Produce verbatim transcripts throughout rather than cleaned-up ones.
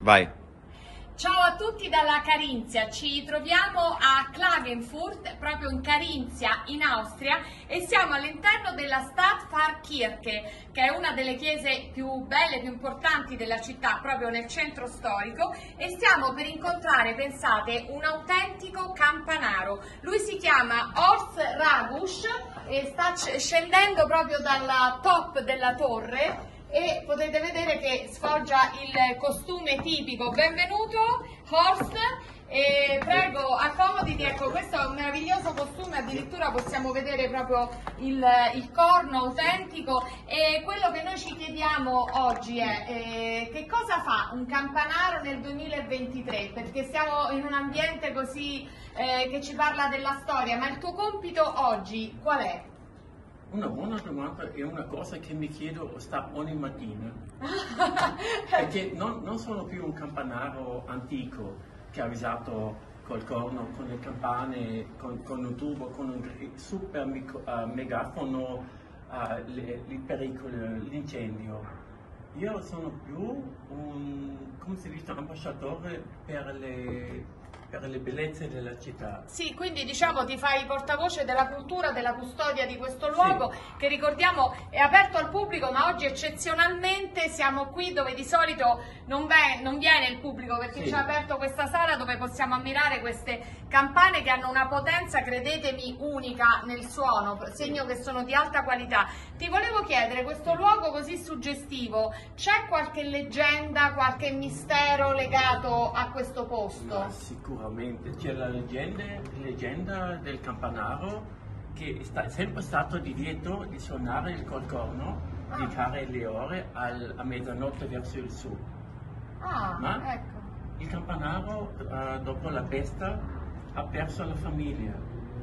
Vai. Ciao a tutti dalla Carinzia, ci troviamo a Klagenfurt, proprio in Carinzia, in Austria, e siamo all'interno della Stadtpfarrkirche, che è una delle chiese più belle, più importanti della città, proprio nel centro storico, e stiamo per incontrare, pensate, un autentico campanaro. Lui si chiama Horst Ragusch e sta scendendo proprio dalla top della torre, e potete vedere che sfoggia il costume tipico. Benvenuto Horst, e prego accomoditi. Ecco, questo è un meraviglioso costume, addirittura possiamo vedere proprio il, il corno autentico, e quello che noi ci chiediamo oggi è eh, che cosa fa un campanaro nel duemilaventitré, perché siamo in un ambiente così eh, che ci parla della storia, ma il tuo compito oggi qual è? Una buona domanda, è una cosa che mi chiedo sta ogni mattina, perché non, non sono più un campanaro antico che ha usato col corno, con le campane, con, con un tubo, con un super micro, uh, megafono, uh, le, il pericolo, l'incendio. Io sono più un, come si dice, ambasciatore per le... per le bellezze della città. Sì, quindi diciamo ti fai portavoce della cultura, della custodia di questo luogo, sì, che ricordiamo è aperto al pubblico, ma oggi eccezionalmente siamo qui dove di solito non, ve, non viene il pubblico, perché sì, ci ha aperto questa sala dove possiamo ammirare queste campane che hanno una potenza, credetemi, unica nel suono, segno che sono di alta qualità. Ti volevo chiedere, questo luogo così suggestivo, c'è qualche leggenda, qualche mistero legato a questo posto? Ma sicuramente. C'è la leggenda, leggenda del campanaro che è sempre stato divieto di suonare il col corno, ah, di fare le ore al, a mezzanotte verso il sud. Ah, Ma ecco. il campanaro uh, dopo la peste ha perso la famiglia,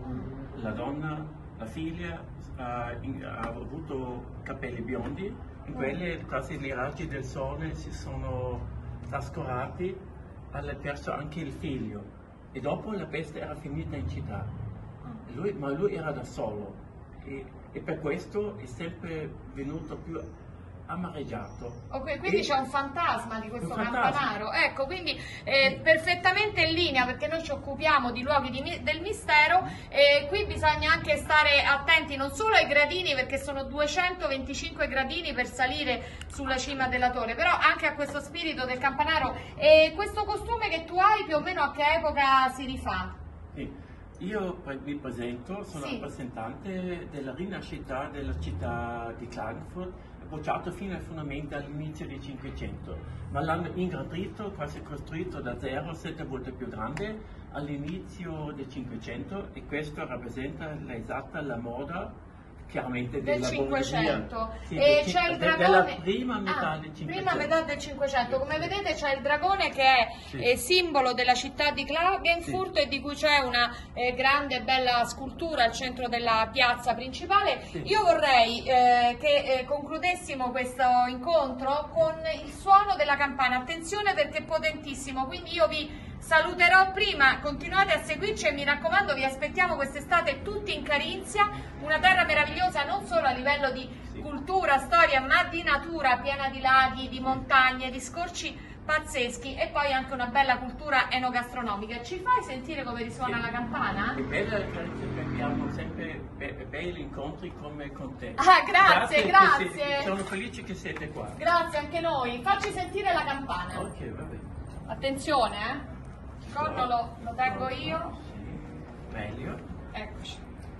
la donna, la figlia uh, in, ha avuto capelli biondi, in quelle quasi i raggi del sole si sono trascurati, ha perso anche il figlio, e dopo la peste era finita in città, lui, ma lui era da solo, e, e per questo è sempre venuto più amareggiato. Ok, quindi c'è un fantasma di questo un campanaro, ecco, quindi eh, perfettamente in linea, perché noi ci occupiamo di luoghi di, del mistero, e qui bisogna anche stare attenti non solo ai gradini, perché sono duecentoventicinque gradini per salire sulla cima della torre, però anche a questo spirito del campanaro. E questo costume che tu hai, più o meno a che epoca si rifà? Sì. Io mi presento, sono sì, rappresentante della rinascita della città di Klagenfurt, appoggiato fino ai fondamenti all'inizio del Cinquecento, ma l'hanno ingrandito, quasi costruito da zero, sette volte più grande all'inizio del Cinquecento, e questo rappresenta l'esatta la moda chiaramente del della Cinquecento. Sì, e del, c'è il dragone della prima metà ah, del Cinquecento. Prima metà del Cinquecento. Come vedete c'è il dragone che è sì, eh, simbolo della città di Klagenfurt, sì, e di cui c'è una eh, grande e bella scultura al centro della piazza principale. Sì. Io vorrei eh, che eh, concludessimo questo incontro con il suono della campana. Attenzione, perché è potentissimo, quindi io vi saluterò prima, continuate a seguirci e mi raccomando vi aspettiamo quest'estate tutti in Carinzia, una terra meravigliosa non solo a livello di cultura, storia, ma di natura, piena di laghi, di montagne, di scorci pazzeschi, e poi anche una bella cultura enogastronomica. Ci fai sentire come risuona sì, la campana? È bella la Carinzia, perché abbiamo sempre be belli incontri come con te. Ah, grazie, grazie. grazie. Siete, sono felice che siete qua. Grazie anche noi. Facci sentire la campana. Ok, va bene. Attenzione, eh. Il corno lo, lo tengo io. Sì. Meglio. Eccoci.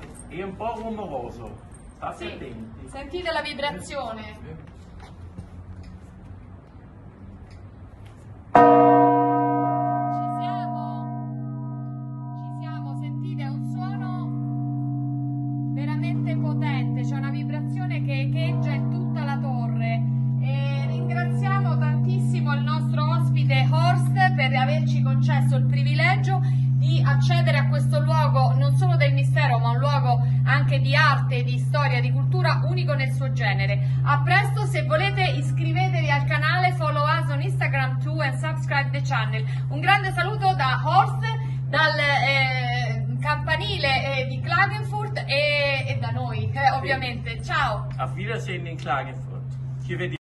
È un po' rumoroso. State sì, attenti. Sentite la vibrazione. Sì. Per averci concesso il privilegio di accedere a questo luogo non solo del mistero, ma un luogo anche di arte, di storia, di cultura unico nel suo genere. A presto, se volete iscrivetevi al canale, follow us on Instagram too and subscribe the channel. Un grande saluto da Horst, dal eh, campanile eh, di Klagenfurt e, e da noi, eh, ovviamente. Ciao! Auf Wiedersehen in Klagenfurt. Ci vediamo.